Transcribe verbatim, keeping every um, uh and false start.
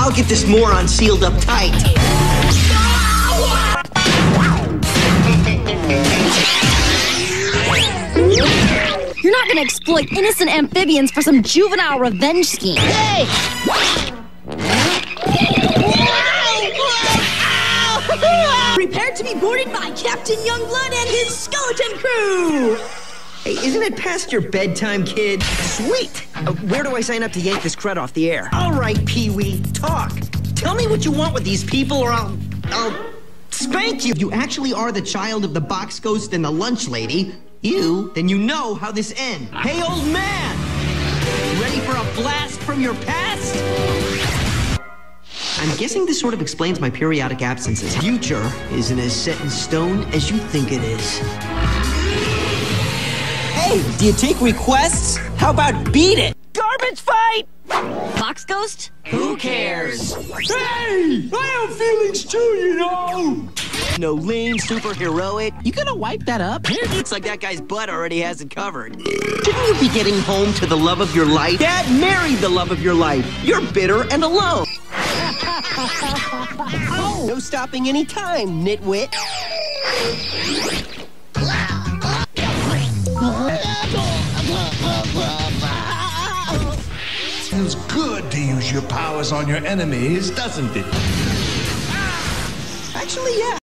I'll get this moron sealed up tight. You're not gonna exploit innocent amphibians for some juvenile revenge scheme. Hey! Prepare to be boarded by Captain Youngblood and his skeleton crew! Hey, isn't it past your bedtime, kid? Sweet! Uh, where do I sign up to yank this crud off the air? All right, Pee-wee, talk. Tell me what you want with these people or I'll... I'll spank you. You actually are the child of the box ghost and the lunch lady. You, then you know how this ends. Hey, old man! Ready for a blast from your past? I'm guessing this sort of explains my periodic absences. Future isn't as set in stone as you think it is. Hey, do you take requests? How about beat it? Garbage fight! Box Ghost? Who cares? Hey! I have feelings too, you know! No lame, super heroic. You gonna wipe that up? Looks like that guy's butt already has it covered. Shouldn't you be getting home to the love of your life? Dad married the love of your life. You're bitter and alone. Oh, no stopping any time, nitwit. Feels good to use your powers on your enemies, doesn't it? Actually, yeah.